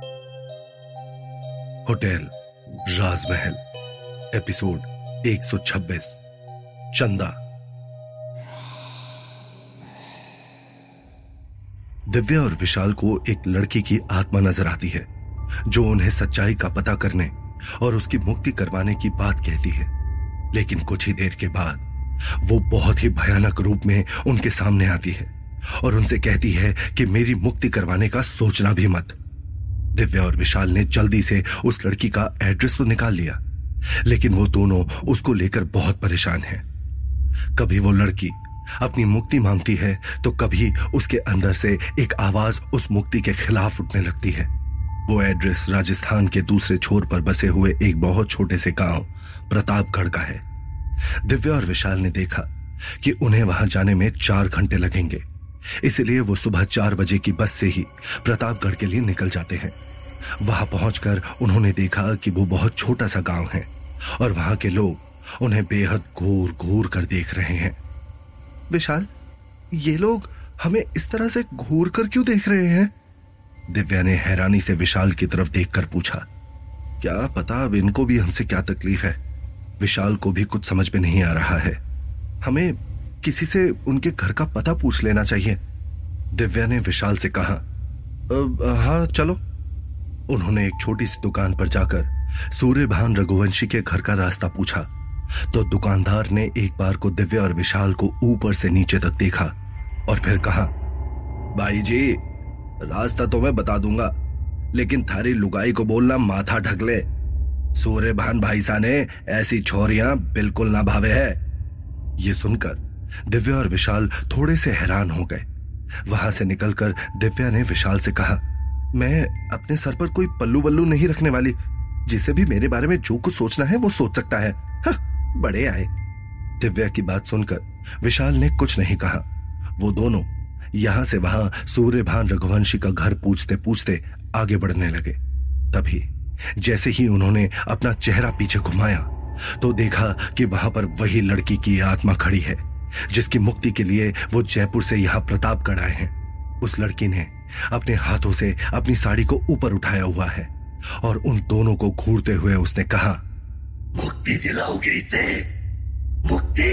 Hotel राजमहल, episode 126, चंदा। दिव्या और विशाल को एक लड़की की आत्मा नजर आती है जो उन्हें सच्चाई का पता करने और उसकी मुक्ति करवाने की बात कहती है। लेकिन कुछ ही देर के बाद वो बहुत ही भयानक रूप में उनके सामने आती है और उनसे कहती है कि मेरी मुक्ति करवाने का सोचना भी मत। दिव्या और विशाल ने जल्दी से उस लड़की का एड्रेस तो निकाल लिया, लेकिन वो दोनों उसको लेकर बहुत परेशान हैं। कभी वो लड़की अपनी मुक्ति मांगती है तो कभी उसके अंदर से एक आवाज उस मुक्ति के खिलाफ उठने लगती है। वो एड्रेस राजस्थान के दूसरे छोर पर बसे हुए एक बहुत छोटे से गांव प्रतापगढ़ का है। दिव्या और विशाल ने देखा कि उन्हें वहां जाने में 4 घंटे लगेंगे, इसलिए वो सुबह 4 बजे की बस से ही प्रतापगढ़ के लिए निकल जाते हैं। वहां पहुंचकर उन्होंने देखा कि वो बहुत छोटा सा गांव है और वहां के लोग उन्हें बेहद घूर घूर कर देख रहे हैं। विशाल, ये लोग हमें इस तरह से घूर कर क्यों देख रहे हैं? दिव्या ने हैरानी से विशाल की तरफ देखकर पूछा। क्या पता अब इनको भी हमसे क्या तकलीफ है। विशाल को भी कुछ समझ में नहीं आ रहा है। हमें किसी से उनके घर का पता पूछ लेना चाहिए। दिव्या ने विशाल से कहा। हाँ चलो। उन्होंने एक छोटी सी दुकान पर जाकर सूर्यभान रघुवंशी के घर का रास्ता पूछा तो दुकानदार ने एक बार को दिव्या और विशाल को ऊपर से नीचे तक देखा और फिर कहा, भाई जी, रास्ता तो मैं बता दूंगा, लेकिन थारी लुगाई को बोलना माथा ढक ले। सूर्यभान भाई सा ने ऐसी छोरियां बिल्कुल ना भावे है। ये सुनकर दिव्या और विशाल थोड़े से हैरान हो गए। वहां से निकलकर दिव्या ने विशाल से कहा, मैं अपने सर पर कोई पल्लू वल्लू नहीं रखने वाली। जिसे भी मेरे बारे में जो कुछ सोचना है वो सोच सकता है। बड़े आए। दिव्या की बात सुनकर विशाल ने कुछ नहीं कहा। वो दोनों यहां से वहां सूर्यभान रघुवंशी का घर पूछते पूछते आगे बढ़ने लगे। तभी जैसे ही उन्होंने अपना चेहरा पीछे घुमाया तो देखा कि वहां पर वही लड़की की आत्मा खड़ी है जिसकी मुक्ति के लिए वो जयपुर से यहां प्रतापगढ़ आए हैं। उस लड़की ने अपने हाथों से अपनी साड़ी को ऊपर उठाया हुआ है और उन दोनों को घूरते हुए उसने कहा, मुक्ति दिलाओगे इसे? मुक्ति?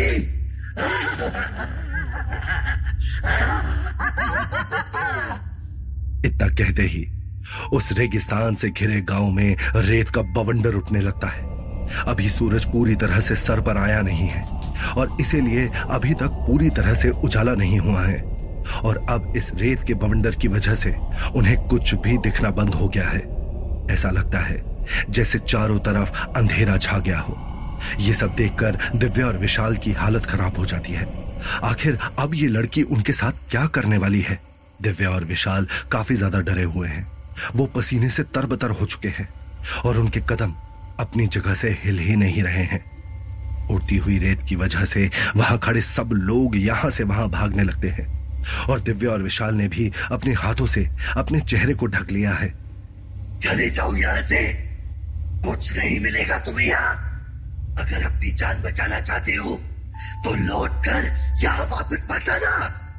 इतना कहते ही उस रेगिस्तान से घिरे गांव में रेत का बवंडर उठने लगता है। अभी सूरज पूरी तरह से सर पर आया नहीं है और इसीलिए अभी तक पूरी तरह से उजाला नहीं हुआ है और अब इस रेत के बवंडर की वजह से उन्हें कुछ भी दिखना बंद हो गया है। ऐसा लगता है जैसे चारों तरफ अंधेरा छा गया हो। ये सब देखकर दिव्या और विशाल की हालत खराब हो जाती है। आखिर अब ये लड़की उनके साथ क्या करने वाली है? दिव्या और विशाल काफी ज्यादा डरे हुए हैं। वो पसीने से तरबतर हो चुके हैं और उनके कदम अपनी जगह से हिल ही नहीं रहे हैं। उड़ती हुई रेत की वजह से वहां खड़े सब लोग यहां से वहां भागने लगते हैं और दिव्या और विशाल ने भी अपने हाथों से अपने चेहरे को ढक लिया है। चले जाओ यहां से, कुछ नहीं मिलेगा तुम्हें यहाँ। अगर अपनी जान बचाना चाहते हो तो लौट कर यहाँ वापस मत आना।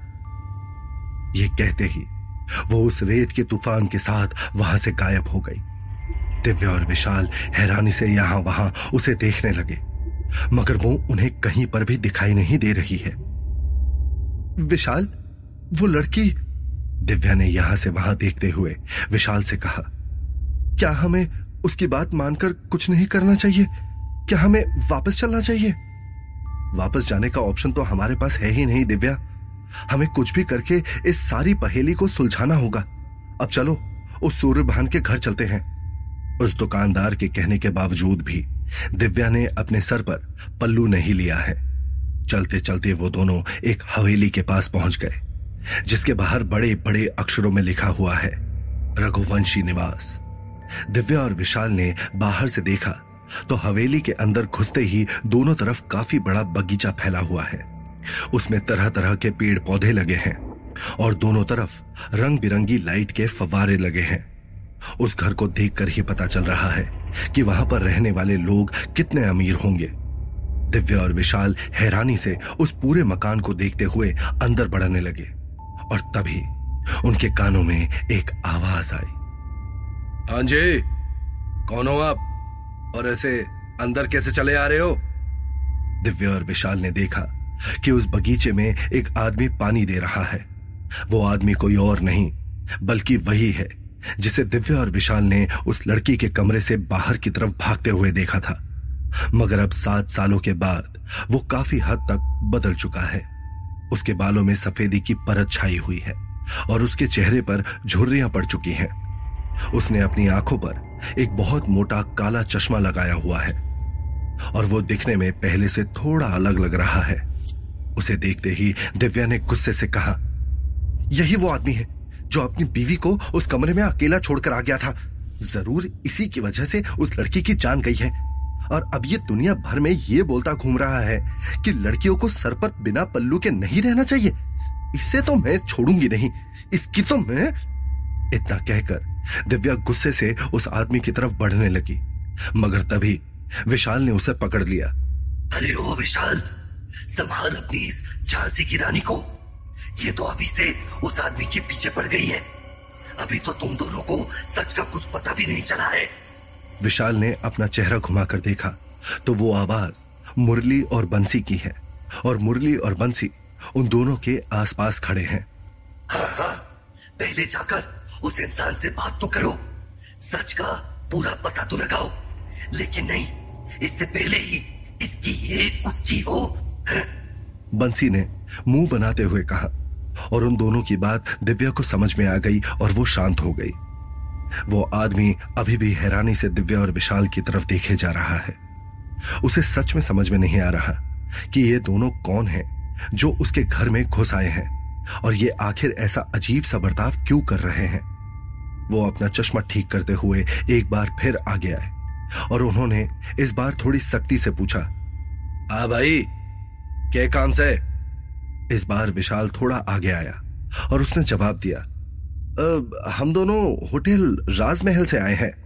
ये कहते ही वो उस रेत के तूफान के साथ वहां से गायब हो गई। दिव्या और विशाल हैरानी से यहां वहां उसे देखने लगे, मगर वो उन्हें कहीं पर भी दिखाई नहीं दे रही है। विशाल, वो लड़की? दिव्या ने यहां से वहां देखते हुए विशाल से कहा, क्या हमें उसकी बात मानकर कुछ नहीं करना चाहिए? क्या हमें वापस चलना चाहिए? वापस जाने का ऑप्शन तो हमारे पास है ही नहीं दिव्या। हमें कुछ भी करके इस सारी पहेली को सुलझाना होगा। अब चलो उस सूर्यभान के घर चलते हैं। उस दुकानदार के कहने के बावजूद भी दिव्या ने अपने सर पर पल्लू नहीं लिया है। चलते चलते वो दोनों एक हवेली के पास पहुंच गए जिसके बाहर बड़े बड़े अक्षरों में लिखा हुआ है, रघुवंशी निवास। दिव्या और विशाल ने बाहर से देखा तो हवेली के अंदर घुसते ही दोनों तरफ काफी बड़ा बगीचा फैला हुआ है। उसमें तरह तरह के पेड़ पौधे लगे हैं और दोनों तरफ रंग बिरंगी लाइट के फव्वारे लगे हैं। उस घर को देखकर ही पता चल रहा है कि वहां पर रहने वाले लोग कितने अमीर होंगे। दिव्या और विशाल हैरानी से उस पूरे मकान को देखते हुए अंदर बढ़ने लगे और तभी उनके कानों में एक आवाज आई, हाँ जी, कौन हो आप और ऐसे अंदर कैसे चले आ रहे हो? दिव्या और विशाल ने देखा कि उस बगीचे में एक आदमी पानी दे रहा है। वो आदमी कोई और नहीं बल्कि वही है जिसे दिव्या और विशाल ने उस लड़की के कमरे से बाहर की तरफ भागते हुए देखा था। मगर अब 7 सालों के बाद वो काफी हद तक बदल चुका है। उसके बालों में सफेदी की परत छाई हुई है और उसके चेहरे पर झुर्रियां पड़ चुकी हैं। उसने अपनी आंखों पर एक बहुत मोटा काला चश्मा लगाया हुआ है और वो दिखने में पहले से थोड़ा अलग लग रहा है। उसे देखते ही दिव्या ने गुस्से से कहा, यही वो आदमी है जो अपनी बीवी को उस कमरे में अकेला छोड़कर आ गया था। जरूर इसी की वजह से उस लड़की की जान गई है और अब ये दुनिया भर में ये बोलता घूम रहा है कि लड़कियों को सर पर बिना पल्लू के नहीं रहना चाहिए। इससे तो मैं छोड़ूंगी नहीं, इसकी तो मैं। इतना कहकर दिव्या गुस्से से उस आदमी की तरफ बढ़ने लगी, मगर तभी विशाल ने उसे पकड़ लिया। अरे ओ विशाल, संभाल अपनी इस झांसी की रानी को। ये तो अभी से उस आदमी के पीछे पड़ गई है। अभी तो तुम दोनों को सच का कुछ पता भी नहीं चला है। विशाल ने अपना चेहरा घुमाकर देखा तो वो आवाज मुरली और बंसी की है और मुरली और बंसी उन दोनों के आसपास खड़े हैं। हाँ, पहले जाकर उस इंसान से बात तो करो, सच का पूरा पता तो लगाओ। लेकिन नहीं, इससे पहले ही इसकी ये उसकी वो। बंसी ने मुंह बनाते हुए कहा और उन दोनों की बात दिव्या को समझ में आ गई और वो शांत हो गई। वो आदमी अभी भी हैरानी से दिव्या और विशाल की तरफ देखे जा रहा है। उसे सच में समझ में नहीं आ रहा कि ये दोनों कौन हैं जो उसके घर में घुस आए हैं और ये आखिर ऐसा अजीब सा बर्ताव क्यों कर रहे हैं। वो अपना चश्मा ठीक करते हुए एक बार फिर आगे आए और उन्होंने इस बार थोड़ी सख्ती से पूछा, हाँ भाई, क्या काम से? इस बार विशाल थोड़ा आगे आया और उसने जवाब दिया, हम दोनों होटल राजमहल से आए हैं।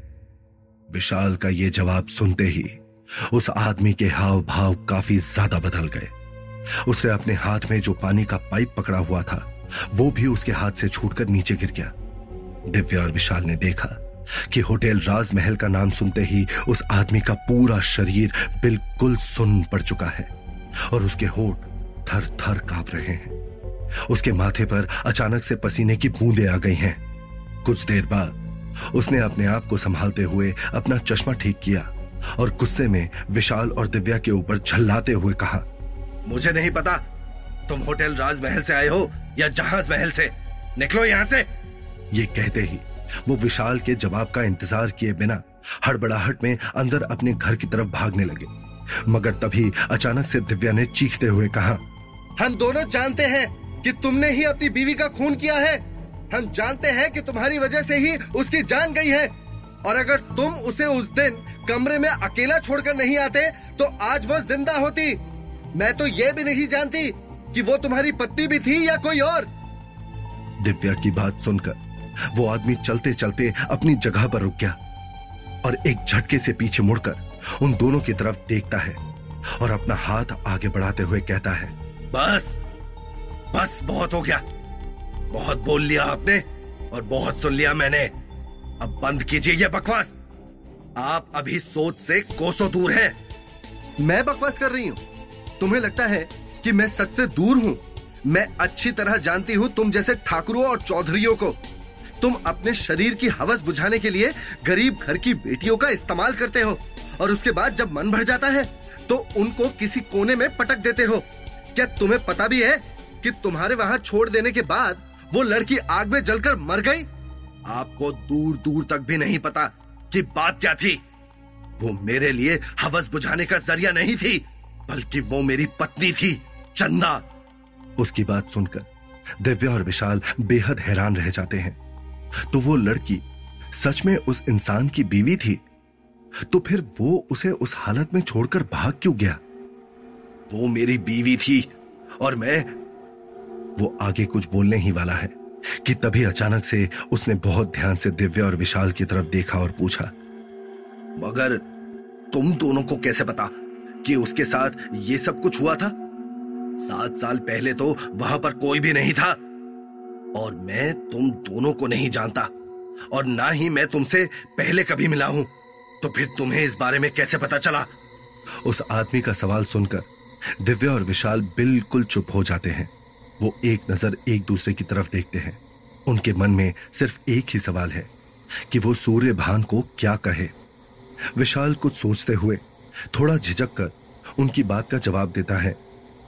विशाल का ये जवाब सुनते ही उस आदमी के हाव भाव काफी ज्यादा बदल गए। उसने अपने हाथ में जो पानी का पाइप पकड़ा हुआ था वो भी उसके हाथ से छूटकर नीचे गिर गया। दिव्या और विशाल ने देखा कि होटल राजमहल का नाम सुनते ही उस आदमी का पूरा शरीर बिल्कुल सुन्न पड़ चुका है और उसके होठ थर थर कांप रहे हैं। उसके माथे पर अचानक से पसीने की बूंदें आ गई हैं। कुछ देर बाद उसने अपने आप को संभालते हुए अपना चश्मा ठीक किया और गुस्से में विशाल और दिव्या के ऊपर झल्लाते हुए कहा, मुझे नहीं पता तुम होटल राजमहल से आए हो या जहाज महल से, निकलो यहां से। ये कहते ही वो विशाल के जवाब का इंतजार किए बिना हड़बड़ाहट में अंदर अपने घर की तरफ भागने लगे। मगर तभी अचानक से दिव्या ने चीखते हुए कहा, हम दोनों जानते हैं कि तुमने ही अपनी बीवी का खून किया है। हम जानते हैं कि तुम्हारी वजह से ही उसकी जान गई है और अगर तुम उसे उस दिन कमरे में अकेला छोड़कर नहीं आते तो आज वो जिंदा होती। मैं तो ये भी नहीं जानती कि वो तुम्हारी पत्नी भी थी या कोई और। दिव्या की बात सुनकर वो आदमी चलते चलते अपनी जगह पर रुक गया और एक झटके से पीछे मुड़कर उन दोनों की तरफ देखता है और अपना हाथ आगे बढ़ाते हुए कहता है, बस बस बहुत हो गया, बहुत बोल लिया आपने और बहुत सुन लिया मैंने। अब बंद कीजिए ये बकवास। आप अभी सोच से कोसों दूर हैं। मैं बकवास कर रही हूं? तुम्हें लगता है कि मैं सच से दूर हूं? मैं अच्छी तरह जानती हूं तुम जैसे ठाकुरों और चौधरियों को। तुम अपने शरीर की हवस बुझाने के लिए गरीब घर की बेटियों का इस्तेमाल करते हो और उसके बाद जब मन भर जाता है तो उनको किसी कोने में पटक देते हो। क्या तुम्हें पता भी है कि तुम्हारे वहां छोड़ देने के बाद वो लड़की आग में जलकर मर गई? आपको दूर दूर तक भी नहीं पता कि बात क्या थी। वो मेरे लिए हवस बुझाने का जरिया नहीं थी, बल्कि वो मेरी पत्नी थी, चंदा। उसकी बात सुनकर दिव्या और विशाल बेहद हैरान रह जाते हैं। तो वो लड़की सच में उस इंसान की बीवी थी? तो फिर वो उसे उस हालत में छोड़कर भाग क्यों गया? वो मेरी बीवी थी और मैं। वो आगे कुछ बोलने ही वाला है कि तभी अचानक से उसने बहुत ध्यान से दिव्या और विशाल की तरफ देखा और पूछा, मगर तुम दोनों को कैसे पता कि उसके साथ ये सब कुछ हुआ था? 7 साल पहले तो वहां पर कोई भी नहीं था और मैं तुम दोनों को नहीं जानता। और ना ही मैं तुमसे पहले कभी मिला हूं, तो फिर तुम्हें इस बारे में कैसे पता चला? उस आदमी का सवाल सुनकर दिव्या और विशाल बिल्कुल चुप हो जाते हैं। वो एक नजर एक दूसरे की तरफ देखते हैं। उनके मन में सिर्फ एक ही सवाल है कि वो सूर्यभान को क्या कहे। विशाल कुछ सोचते हुए थोड़ा झिझक कर उनकी बात का जवाब देता है।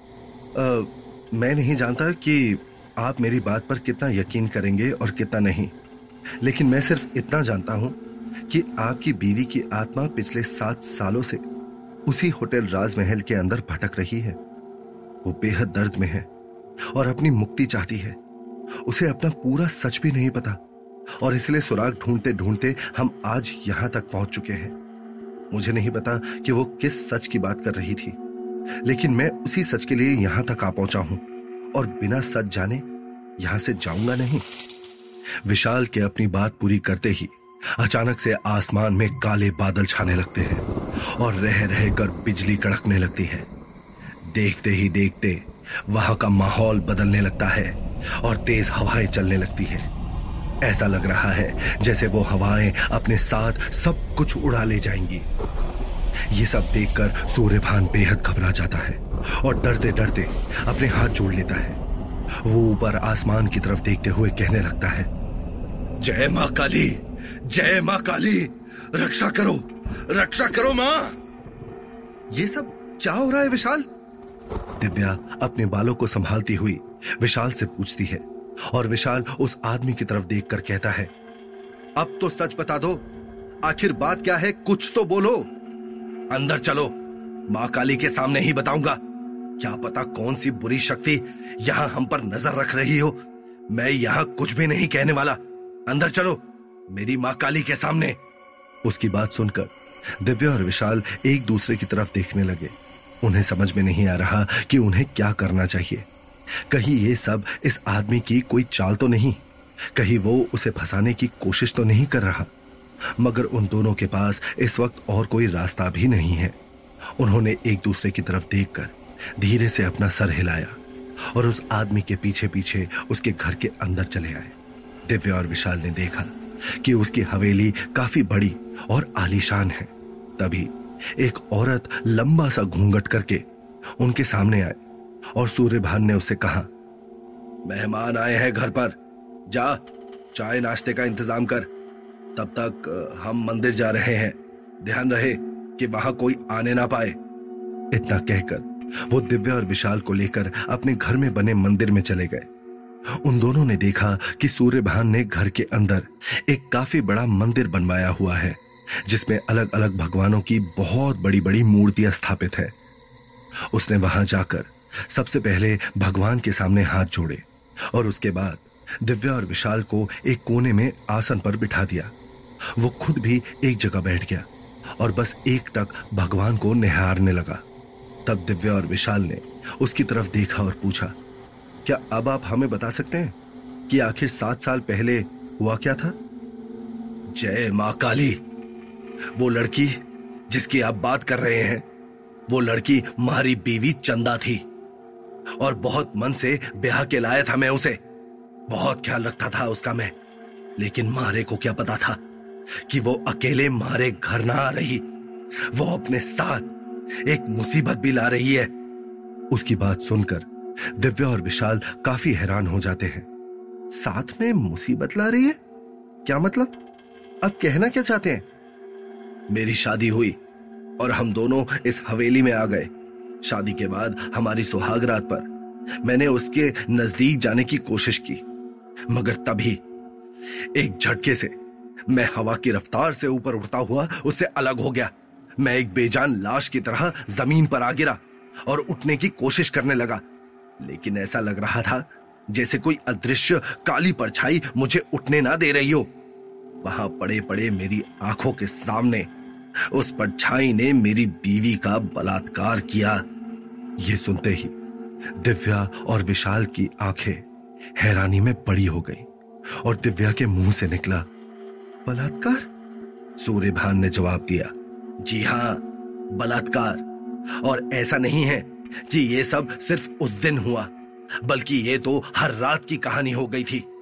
मैं नहीं जानता कि आप मेरी बात पर कितना यकीन करेंगे और कितना नहीं, लेकिन मैं सिर्फ इतना जानता हूं कि आपकी बीवी की आत्मा पिछले 7 सालों से उसी होटल राजमहल के अंदर भटक रही है। वो बेहद दर्द में है और अपनी मुक्ति चाहती है। उसे अपना पूरा सच भी नहीं पता और इसलिए सुराग ढूंढते ढूंढते हम आज यहां तक पहुंच चुके हैं। मुझे नहीं पता कि वो किस सच की बात कर रही थी, लेकिन मैं उसी सच के लिए यहां तक आ पहुंचा हूं और बिना सच जाने यहां से जाऊंगा नहीं। विशाल के अपनी बात पूरी करते ही अचानक से आसमान में काले बादल छाने लगते हैं और रह रह कर बिजली कड़कने लगती है। देखते ही देखते वहां का माहौल बदलने लगता है और तेज हवाएं चलने लगती हैं। ऐसा लग रहा है जैसे वो हवाएं अपने साथ सब कुछ उड़ा ले जाएंगी। ये सब देखकर सूर्यभान बेहद घबरा जाता है और डरते डरते अपने हाथ जोड़ लेता है। वो ऊपर आसमान की तरफ देखते हुए कहने लगता है, जय मां काली, जय मां काली, रक्षा करो मां। ये सब क्या हो रहा है विशाल? दिव्या अपने बालों को संभालती हुई विशाल से पूछती है और विशाल उस आदमी की तरफ देखकर कहता है, अब तो सच बता दो, आखिर बात क्या है, कुछ तो बोलो। अंदर चलो, मां काली के सामने ही बताऊंगा। क्या पता कौन सी बुरी शक्ति यहां हम पर नजर रख रही हो। मैं यहां कुछ भी नहीं कहने वाला। अंदर चलो मेरी मां काली के सामने। उसकी बात सुनकर दिव्या और विशाल एक दूसरे की तरफ देखने लगे। उन्हें समझ में नहीं आ रहा कि उन्हें क्या करना चाहिए। कहीं ये सब इस आदमी की कोई चाल तो नहीं, कहीं वो उसे फंसाने की कोशिश तो नहीं कर रहा। मगर उन दोनों के पास इस वक्त और कोई रास्ता भी नहीं है। उन्होंने एक दूसरे की तरफ देखकर धीरे से अपना सर हिलाया और उस आदमी के पीछे पीछे उसके घर के अंदर चले आए। दिव्या और विशाल ने देखा कि उसकी हवेली काफी बड़ी और आलीशान है। तभी एक औरत लंबा सा घूंघट करके उनके सामने आई और सूर्यभान ने उससे कहा, मेहमान आए हैं घर पर, जा चाय नाश्ते का इंतजाम कर। तब तक हम मंदिर जा रहे हैं, ध्यान रहे कि वहां कोई आने ना पाए। इतना कहकर वो दिव्या और विशाल को लेकर अपने घर में बने मंदिर में चले गए। उन दोनों ने देखा कि सूर्यभान ने घर के अंदर एक काफी बड़ा मंदिर बनवाया हुआ है, जिसमें अलग अलग भगवानों की बहुत बड़ी बड़ी मूर्तियां स्थापित है। उसने वहां जाकर सबसे पहले भगवान के सामने हाथ जोड़े और उसके बाद दिव्या और विशाल को एक कोने में आसन पर बिठा दिया। वो खुद भी एक जगह बैठ गया और बस एकटक भगवान को निहारने लगा। तब दिव्या और विशाल ने उसकी तरफ देखा और पूछा, क्या अब आप हमें बता सकते हैं कि आखिर 7 साल पहले हुआ क्या था? जय मां काली, वो लड़की जिसकी आप बात कर रहे हैं, वो लड़की हमारी बीवी चंदा थी और बहुत मन से ब्याह के लाया था मैं उसे। बहुत ख्याल रखता था उसका मैं, लेकिन मारे को क्या पता था कि वो अकेले मारे घर ना आ रही, वो अपने साथ एक मुसीबत भी ला रही है। उसकी बात सुनकर दिव्या और विशाल काफी हैरान हो जाते हैं। साथ में मुसीबत ला रही है? क्या मतलब? अब कहना क्या चाहते हैं? मेरी शादी हुई और हम दोनों इस हवेली में आ गए। शादी के बाद हमारी सुहागरात पर मैंने उसके नजदीक जाने की कोशिश की, मगर तभी एक झटके से मैं हवा की रफ्तार से ऊपर उड़ता हुआ उससे अलग हो गया। मैं एक बेजान लाश की तरह जमीन पर आ गिरा और उठने की कोशिश करने लगा, लेकिन ऐसा लग रहा था जैसे कोई अदृश्य काली परछाई मुझे उठने ना दे रही हो। वहां पड़े पड़े मेरी आंखों के सामने उस परछाई ने मेरी बीवी का बलात्कार किया। ये सुनते ही दिव्या और विशाल की आंखें हैरानी में बड़ी हो गई और दिव्या के मुंह से निकला, बलात्कार? सूर्यभान ने जवाब दिया, जी हां, बलात्कार। और ऐसा नहीं है कि ये सब सिर्फ उस दिन हुआ, बल्कि ये तो हर रात की कहानी हो गई थी।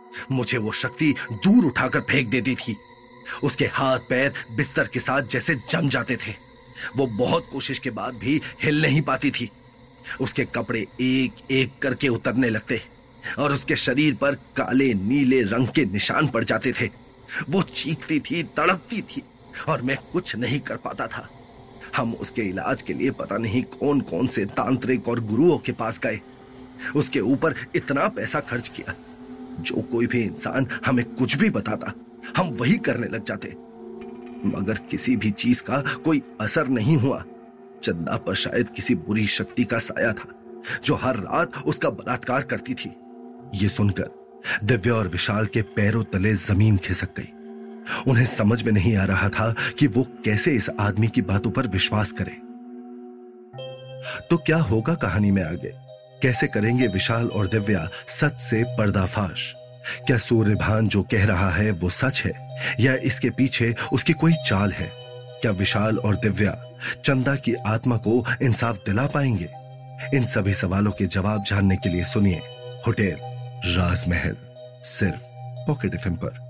मुझे वो शक्ति दूर उठाकर फेंक देती थी। उसके हाथ पैर बिस्तर के साथ जैसे जम जाते थे। वो बहुत कोशिश के बाद भी हिल नहीं पाती थी। उसके कपड़े एक एक करके उतरने लगते और उसके शरीर पर काले नीले रंग के निशान पड़ जाते थे। वो चीखती थी, तड़पती थी और मैं कुछ नहीं कर पाता था। हम उसके इलाज के लिए पता नहीं कौन कौन से तांत्रिक और गुरुओं के पास गए। उसके ऊपर इतना पैसा खर्च किया। जो कोई भी इंसान हमें कुछ भी बताता, हम वही करने लग जाते, मगर किसी भी चीज का कोई असर नहीं हुआ। चंदा पर शायद किसी बुरी शक्ति का साया था जो हर रात उसका बलात्कार करती थी। ये सुनकर दिव्या और विशाल के पैरों तले जमीन खिसक गई। उन्हें समझ में नहीं आ रहा था कि वो कैसे इस आदमी की बातों पर विश्वास करे। तो क्या होगा कहानी में आगे? कैसे करेंगे विशाल और दिव्या सच से पर्दाफाश? क्या सूर्यभान जो कह रहा है वो सच है या इसके पीछे उसकी कोई चाल है? क्या विशाल और दिव्या चंदा की आत्मा को इंसाफ दिला पाएंगे? इन सभी सवालों के जवाब जानने के लिए सुनिए होटल राजमहल, सिर्फ पॉकेट एफएम पर।